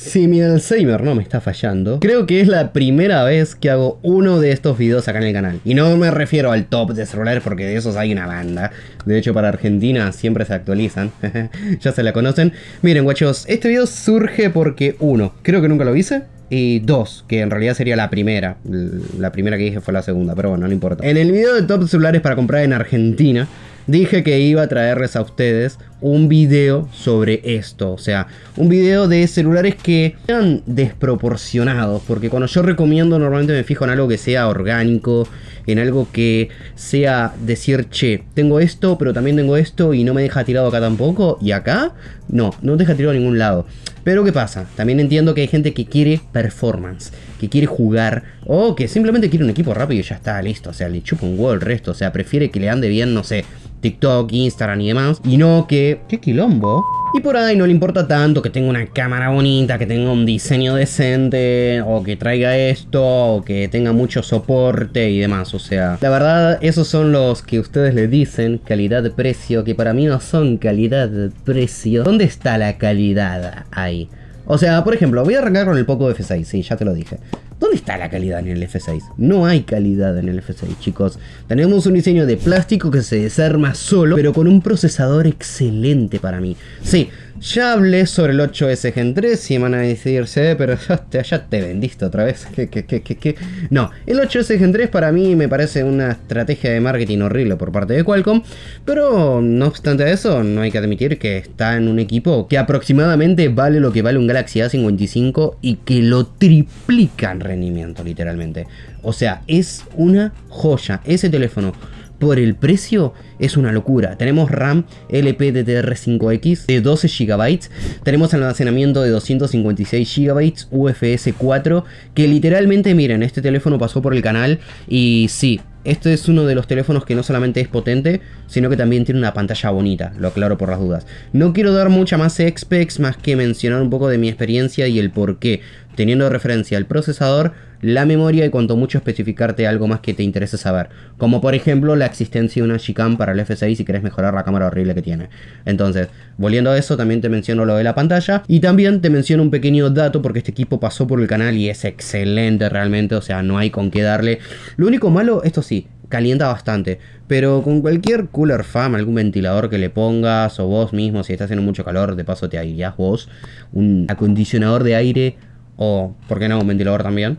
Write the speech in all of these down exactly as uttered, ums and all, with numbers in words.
Si mi Alzheimer no me está fallando, creo que es la primera vez que hago uno de estos videos acá en el canal. Y no me refiero al top de celulares porque de esos hay una banda. De hecho, para Argentina siempre se actualizan. Ya se la conocen. Miren, guachos, este video surge porque, uno, creo que nunca lo hice. Y dos, que en realidad sería la primera. La primera que dije fue la segunda, pero bueno, no importa. En el video de top celulares para comprar en Argentina, dije que iba a traerles a ustedes un video sobre esto. O sea, un video de celulares que sean desproporcionados. Porque cuando yo recomiendo, normalmente me fijo en algo que sea orgánico, en algo que sea decir, che, tengo esto, pero también tengo esto y no me deja tirado acá tampoco. Y acá, no, no deja tirado a ningún lado. Pero ¿qué pasa? También entiendo que hay gente que quiere performance, que quiere jugar, o que simplemente quiere un equipo rápido y ya está, listo. O sea, le chupa un huevo el resto. O sea, prefiere que le ande bien, no sé, TikTok, Instagram y demás. Y no que... ¡Qué quilombo! Y por ahí no le importa tanto que tenga una cámara bonita, que tenga un diseño decente, o que traiga esto, o que tenga mucho soporte y demás. O sea, la verdad, esos son los que ustedes le dicen calidad de precio, que para mí no son calidad de precio. ¿Dónde está la calidad ahí? O sea, por ejemplo, voy a arrancar con el Poco F seis, sí, ya te lo dije. ¿Dónde está la calidad en el F seis? No hay calidad en el F seis, chicos. Tenemos un diseño de plástico que se desarma solo, pero con un procesador excelente para mí. Sí, ya hablé sobre el ocho S Gen tres y van a decirse, pero ya te, ya te vendiste otra vez. ¿Qué, qué, qué, qué, qué? No, el ocho S Gen tres para mí me parece una estrategia de marketing horrible por parte de Qualcomm, pero no obstante eso, no hay que admitir que está en un equipo que aproximadamente vale lo que vale un Galaxy A cincuenta y cinco y que lo triplica en rendimiento, literalmente. O sea, es una joya. Ese teléfono, por el precio, es una locura. Tenemos RAM L P D D R cinco X de doce gigabytes. Tenemos almacenamiento de doscientos cincuenta y seis gigabytes U F S cuatro. Que literalmente, miren, este teléfono pasó por el canal. Y sí, este es uno de los teléfonos que no solamente es potente, sino que también tiene una pantalla bonita. Lo aclaro por las dudas. No quiero dar mucha más specs, más que mencionar un poco de mi experiencia y el por qué, teniendo de referencia el procesador, la memoria y cuanto mucho especificarte algo más que te interese saber. Como por ejemplo la existencia de una Gcam para el F seis si querés mejorar la cámara horrible que tiene. Entonces, volviendo a eso, también te menciono lo de la pantalla. Y también te menciono un pequeño dato porque este equipo pasó por el canal y es excelente realmente. O sea, no hay con qué darle. Lo único malo, esto sí, calienta bastante. Pero con cualquier cooler fan, algún ventilador que le pongas, o vos mismo, si está haciendo mucho calor, de paso te aireás vos, un acondicionador de aire, o, ¿por qué no, un ventilador también?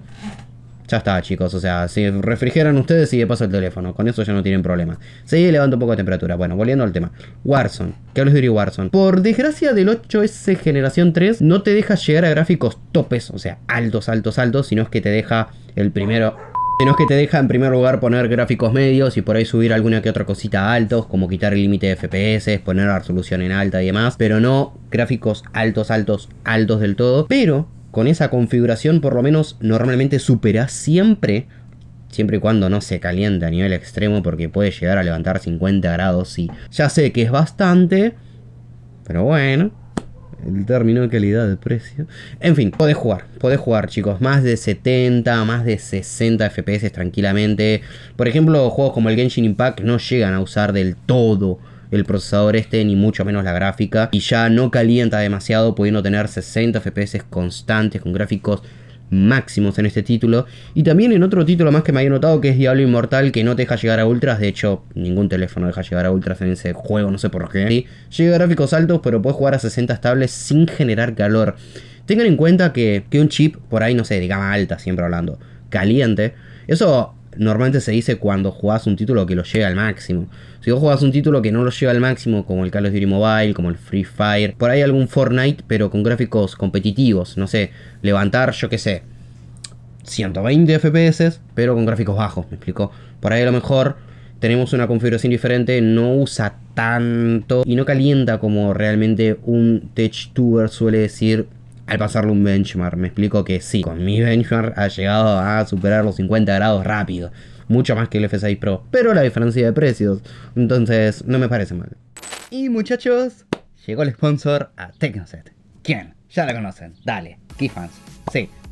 Ya está, chicos, o sea, si refrigeran ustedes y de paso el teléfono, con eso ya no tienen problema. Sí, levanta un poco de temperatura. Bueno, volviendo al tema. Warzone, ¿qué hablo de Warzone? Por desgracia del ocho S generación tres no te deja llegar a gráficos topes, o sea, altos, altos, altos, sino es que te deja el primero... Sino es que te deja en primer lugar poner gráficos medios y por ahí subir alguna que otra cosita altos, como quitar el límite de F P S, poner la resolución en alta y demás, pero no gráficos altos, altos, altos del todo. Pero con esa configuración por lo menos normalmente superás siempre, siempre y cuando no se caliente a nivel extremo, porque puede llegar a levantar cincuenta grados y ya sé que es bastante, pero bueno, el término de calidad de precio. En fin, podés jugar, podés jugar, chicos. Más de setenta, más de sesenta F P S tranquilamente. Por ejemplo, juegos como el Genshin Impact no llegan a usar del todo el procesador este, ni mucho menos la gráfica. Y ya no calienta demasiado, pudiendo tener sesenta F P S constantes con gráficos máximos en este título. Y también en otro título más que me había notado, que es Diablo Inmortal, que no te deja llegar a ultras. De hecho, ningún teléfono deja llegar a ultras en ese juego, no sé por qué. Sí, llega a gráficos altos, pero puedes jugar a sesenta estables sin generar calor. Tengan en cuenta que, que un chip, por ahí, no sé, de gama alta, siempre hablando, caliente, eso normalmente se dice cuando jugás un título que lo llega al máximo. Si vos jugás un título que no lo lleva al máximo, como el Call of Duty Mobile, como el Free Fire, por ahí algún Fortnite, pero con gráficos competitivos, no sé, levantar, yo qué sé, ciento veinte F P S, pero con gráficos bajos, me explico. Por ahí a lo mejor tenemos una configuración diferente, no usa tanto y no calienta como realmente un TechTuber suele decir al pasarle un benchmark. Me explico que sí, con mi benchmark ha llegado a superar los cincuenta grados rápido, mucho más que el F seis Pro, pero la diferencia de precios, entonces no me parece mal. Y muchachos, llegó el sponsor a Tecnoset. ¿Quién? Ya la conocen, dale, Keyfans. Sí,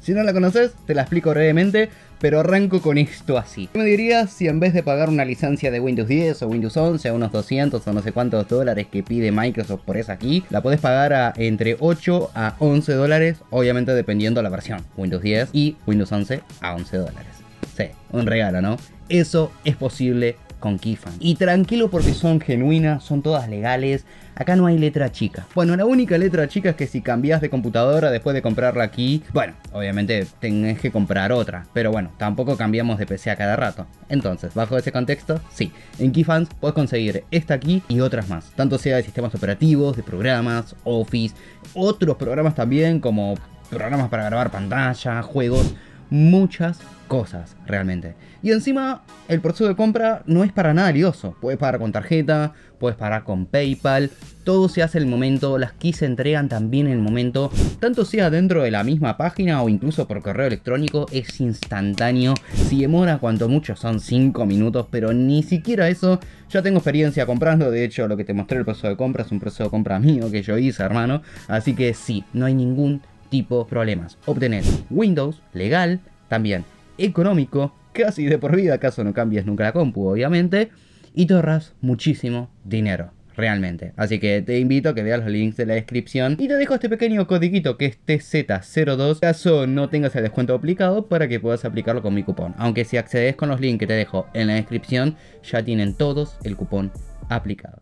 Si no la conoces, te la explico brevemente, pero arranco con esto así. ¿Qué me dirías si en vez de pagar una licencia de Windows diez o Windows once a unos doscientos o no sé cuántos dólares que pide Microsoft por esa aquí, la podés pagar a entre ocho a once dólares, obviamente dependiendo de la versión, Windows diez y Windows once a once dólares? Sí, un regalo, ¿no? Eso es posible con KeyFans. Y tranquilo porque son genuinas, son todas legales. Acá no hay letra chica. Bueno, la única letra chica es que si cambias de computadora después de comprarla aquí, bueno, obviamente tenés que comprar otra. Pero bueno, tampoco cambiamos de P C a cada rato. Entonces, bajo ese contexto, sí, en KeyFans puedes conseguir esta aquí y otras más. Tanto sea de sistemas operativos, de programas, Office, otros programas también como programas para grabar pantalla, juegos, muchas cosas realmente. Y encima el proceso de compra no es para nada lioso. Puedes pagar con tarjeta, puedes pagar con PayPal, todo se hace en el momento, las keys se entregan también en el momento, tanto sea dentro de la misma página o incluso por correo electrónico, es instantáneo. Si demora cuanto mucho son cinco minutos, pero ni siquiera eso. Ya tengo experiencia comprando, de hecho lo que te mostré el proceso de compra es un proceso de compra mío que yo hice, hermano, así que sí, no hay ningún tipo de problemas. Obtener Windows legal, también económico, casi de por vida, acaso no cambies nunca la compu, obviamente, y te ahorras muchísimo dinero, realmente. Así que te invito a que veas los links de la descripción y te dejo este pequeño codiguito que es T Z cero dos, caso no tengas el descuento aplicado, para que puedas aplicarlo con mi cupón. Aunque si accedes con los links que te dejo en la descripción, ya tienen todos el cupón aplicado.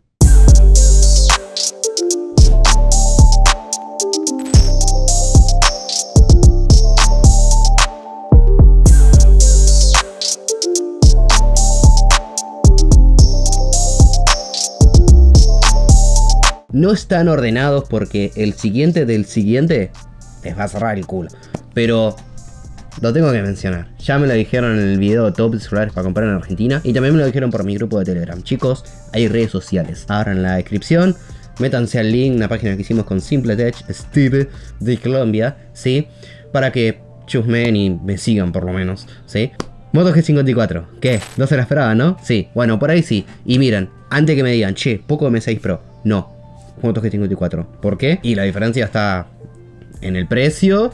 No están ordenados porque el siguiente del siguiente les va a cerrar el culo. Pero lo tengo que mencionar. Ya me lo dijeron en el video de top de celulares para comprar en Argentina. Y también me lo dijeron por mi grupo de Telegram. Chicos, hay redes sociales. Ahora en la descripción, métanse al link, una página que hicimos con SimpleTech, Steve de Colombia, ¿sí? Para que chusmen y me sigan por lo menos, ¿sí? Moto G cincuenta y cuatro. ¿Qué? ¿No se la esperaban, no? Sí, bueno, por ahí sí. Y miren, antes que me digan, che, poco M seis Pro. No. Moto G cincuenta y cuatro. ¿Por qué? Y la diferencia está en el precio,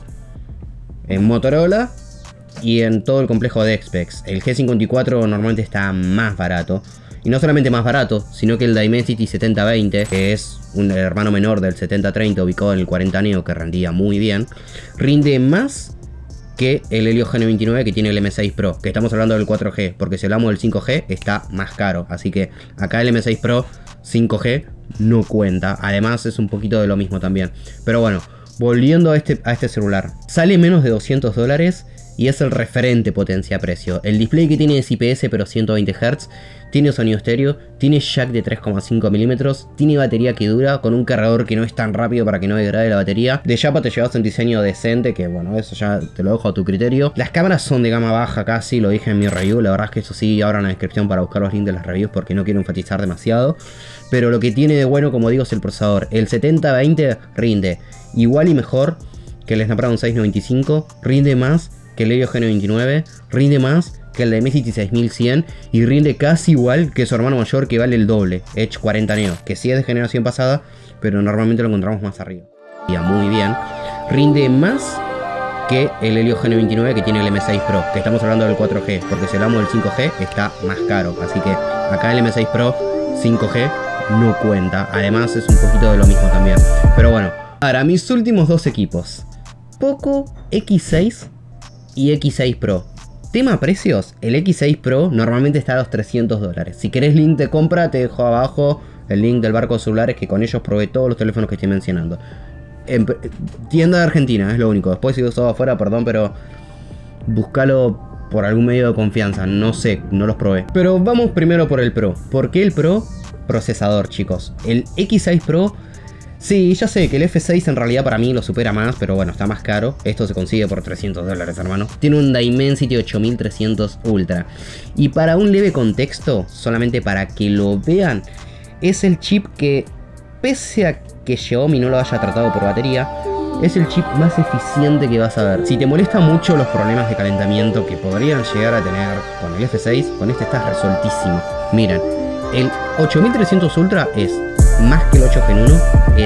en Motorola y en todo el complejo de Expex. El G cincuenta y cuatro normalmente está más barato. Y no solamente más barato, sino que el Dimensity setenta veinte, que es un hermano menor del setenta treinta ubicado en el cuarenta Neo, que rendía muy bien, rinde más que el Helio G noventa y nueve que tiene el M seis Pro, que estamos hablando del cuatro G, porque si hablamos del cinco G está más caro. Así que acá el M seis Pro cinco G no cuenta. Además es un poquito de lo mismo también. Pero bueno, volviendo a este, a este celular, sale menos de doscientos dólares y es el referente potencia-precio. El display que tiene es I P S pero ciento veinte hertz, tiene sonido estéreo, tiene jack de tres coma cinco milímetros, tiene batería que dura, con un cargador que no es tan rápido para que no degrade la batería. De Japa te llevas un diseño decente, que bueno, eso ya te lo dejo a tu criterio. Las cámaras son de gama baja casi, lo dije en mi review, la verdad es que eso sí, ahora en la descripción para buscar los links de las reviews porque no quiero enfatizar demasiado. Pero lo que tiene de bueno, como digo, es el procesador. El setenta veinte rinde igual y mejor que el Snapdragon seiscientos noventa y cinco, rinde más que el Helio G noventa y nueve, rinde más que el Dimensity seis mil cien y rinde casi igual que su hermano mayor, que vale el doble, Edge cuarenta Neo, que sí es de generación pasada, pero normalmente lo encontramos más arriba. Ya, muy bien. Rinde más que el Helio G noventa y nueve que tiene el M seis Pro, que estamos hablando del cuatro G, porque si hablamos del cinco G está más caro, así que acá el M seis Pro cinco G no cuenta. Además es un poquito de lo mismo también. Pero bueno, ahora mis últimos dos equipos, Poco X seis y X seis Pro. Tema precios, el X seis Pro normalmente está a los trescientos dólares. Si querés link de compra, te dejo abajo el link del barco de celulares, que con ellos probé todos los teléfonos que estoy mencionando. En, tienda de Argentina, es lo único. Después si usado afuera, perdón, pero búscalo por algún medio de confianza. No sé, no los probé. Pero vamos primero por el Pro. ¿Por qué el Pro? Procesador, chicos. El X seis Pro, sí, ya sé que el F seis en realidad para mí lo supera más, pero bueno, está más caro. Esto se consigue por trescientos dólares, hermano. Tiene un Dimensity ocho mil trescientos Ultra. Y para un leve contexto, solamente para que lo vean, es el chip que, pese a que Xiaomi no lo haya tratado por batería, es el chip más eficiente que vas a ver. Si te molesta mucho los problemas de calentamiento que podrían llegar a tener con el F seis, con este estás resueltísimo. Miren, el ocho mil trescientos Ultra es más que el ocho Gen uno, es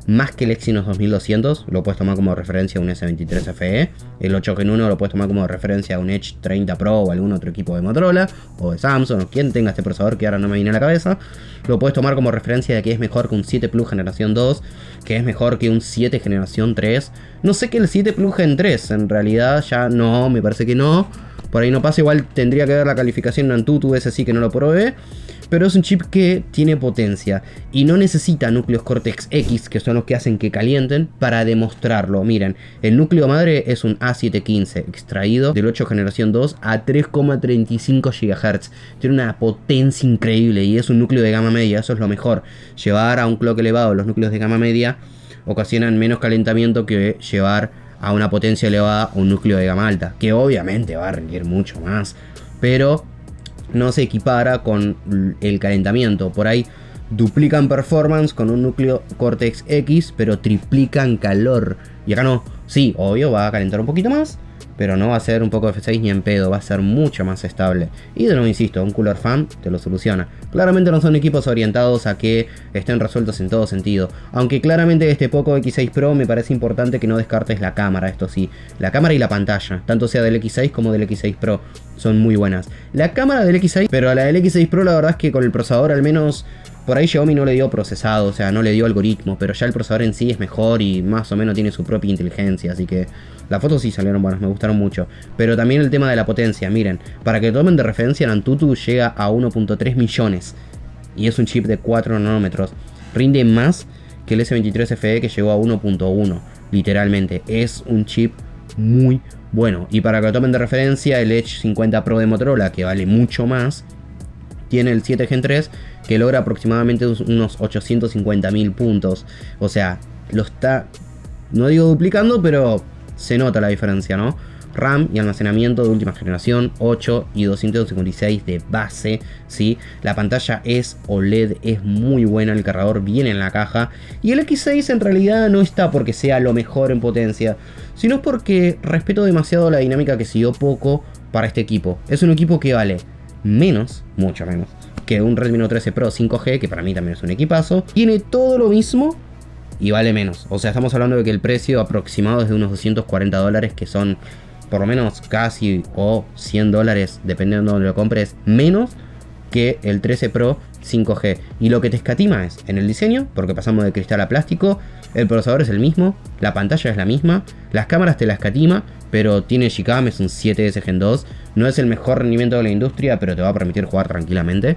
más que el Exynos dos mil doscientos, lo puedes tomar como referencia a un S veintitrés F E. El ocho Gen uno lo puedes tomar como referencia a un Edge treinta Pro o algún otro equipo de Motorola o de Samsung o quien tenga este procesador que ahora no me viene a la cabeza. Lo puedes tomar como referencia de que es mejor que un siete Plus generación dos, que es mejor que un siete generación tres. No sé que el siete Plus Gen tres, en realidad ya no, me parece que no. Por ahí no pasa, igual tendría que ver la calificación en Antutu, ese sí que no lo probé. Pero es un chip que tiene potencia y no necesita núcleos Cortex X, que son los que hacen que calienten, para demostrarlo. Miren, el núcleo madre es un A setecientos quince extraído del ocho generación dos a tres coma treinta y cinco gigahertz. Tiene una potencia increíble y es un núcleo de gama media, eso es lo mejor. Llevar a un clock elevado los núcleos de gama media ocasionan menos calentamiento que llevar a una potencia elevada un núcleo de gama alta, que obviamente va a rendir mucho más, pero no se equipara con el calentamiento. Por ahí duplican performance con un núcleo Cortex X, pero triplican calor. Y acá no, sí, obvio, va a calentar un poquito más, pero no va a ser un poco F seis ni en pedo, va a ser mucho más estable. Y de nuevo insisto, un Cooler Fan te lo soluciona. Claramente no son equipos orientados a que estén resueltos en todo sentido, aunque claramente este Poco X seis Pro me parece importante que no descartes la cámara, esto sí. La cámara y la pantalla, tanto sea del X seis como del X seis Pro, son muy buenas. La cámara del X seis, pero a la del X seis Pro la verdad es que con el procesador al menos... Por ahí Xiaomi no le dio procesado, o sea, no le dio algoritmo, pero ya el procesador en sí es mejor y más o menos tiene su propia inteligencia, así que las fotos sí salieron buenas, me gustaron mucho. Pero también el tema de la potencia, miren, para que tomen de referencia, el Antutu llega a uno punto tres millones y es un chip de cuatro nanómetros. Rinde más que el S veintitrés F E que llegó a uno punto uno, literalmente, es un chip muy bueno. Y para que lo tomen de referencia, el Edge cincuenta Pro de Motorola, que vale mucho más, tiene el siete Gen tres que logra aproximadamente unos ochocientos cincuenta mil puntos. O sea, lo está, no digo duplicando, pero se nota la diferencia, ¿no? RAM y almacenamiento de última generación, ocho y doscientos cincuenta y seis de base, ¿sí? La pantalla es O L E D, es muy buena, el cargador viene en la caja. Y el X seis en realidad no está porque sea lo mejor en potencia, sino porque respeto demasiado la dinámica que siguió Poco para este equipo. Es un equipo que vale menos, mucho menos, que un Redmi Note trece Pro cinco G, que para mí también es un equipazo. Tiene todo lo mismo y vale menos. O sea, estamos hablando de que el precio aproximado es de unos doscientos cuarenta dólares, que son por lo menos casi o cien dólares, dependiendo de donde lo compres, menos que el trece Pro cinco G. Y lo que te escatima es en el diseño, porque pasamos de cristal a plástico. El procesador es el mismo, la pantalla es la misma, las cámaras te la escatima, pero tiene G-Cam, es un siete S Gen dos. No es el mejor rendimiento de la industria, pero te va a permitir jugar tranquilamente.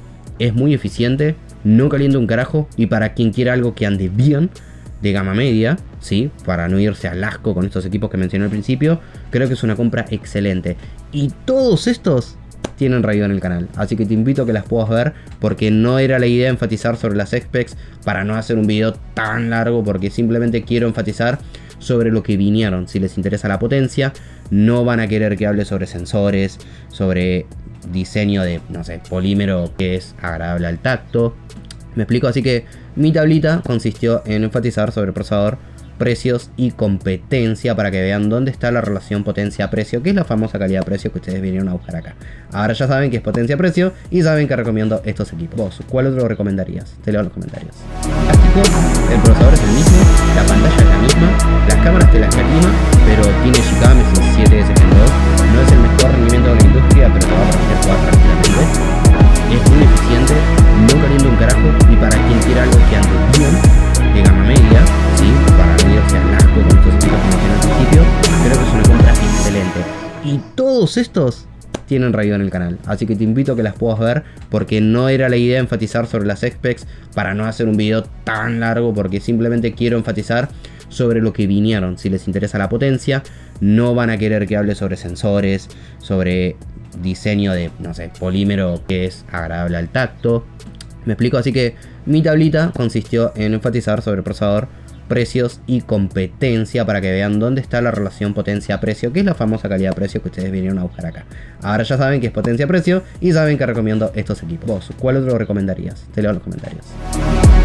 Es muy eficiente, no calienta un carajo, y para quien quiera algo que ande bien, de gama media, ¿sí? Para no irse al asco con estos equipos que mencioné al principio, creo que es una compra excelente. Y todos estos tienen review en el canal, así que te invito a que las puedas ver, porque no era la idea enfatizar sobre las specs para no hacer un video tan largo, porque simplemente quiero enfatizar sobre lo que vinieron. Si les interesa la potencia, no van a querer que hable sobre sensores, sobre diseño de, no sé, polímero que es agradable al tacto. Me explico, así que mi tablita consistió en enfatizar sobre el procesador, precios y competencia, para que vean dónde está la relación potencia-precio, que es la famosa calidad-precio que ustedes vinieron a buscar acá. Ahora ya saben que es potencia-precio y saben que recomiendo estos equipos. ¿Vos cuál otro recomendarías? Te leo en los comentarios. El procesador es el mismo, la pantalla es la misma, las cámaras te las escatima, pero tiene G-Cam, es un siete S Gen dos. No es el mejor rendimiento de la industria, pero te va a permitir jugar tranquilamente. Es muy eficiente, no calienta un carajo, y para quien quiera algo que ande bien, de gama media, ¿sí? Para no irse al asco con estos equipos que mencioné al principio, creo que es una compra excelente. Y todos estos tienen review en el canal, así que te invito a que las puedas ver, porque no era la idea enfatizar sobre las specs para no hacer un video tan largo, porque simplemente quiero enfatizar sobre lo que vinieron. Si les interesa la potencia, no van a querer que hable sobre sensores, sobre diseño de, no sé, polímero que es agradable al tacto. Me explico, así que mi tablita consistió en enfatizar sobre el procesador, precios y competencia, para que vean dónde está la relación potencia-precio, que es la famosa calidad-precio que ustedes vinieron a buscar acá. Ahora ya saben que es potencia-precio y saben que recomiendo estos equipos. ¿Vos cuál otro recomendarías? Te leo en los comentarios.